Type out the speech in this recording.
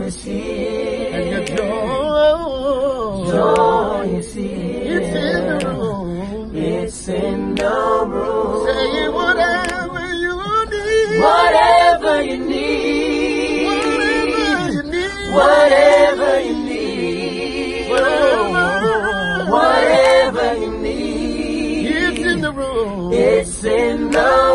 is here. And your Joy is here. it's in the room. It's in the room. Say whatever you need. Whatever you need. Whatever you need. Whatever you need. Whatever Whatever you need. it's in the room. It's in the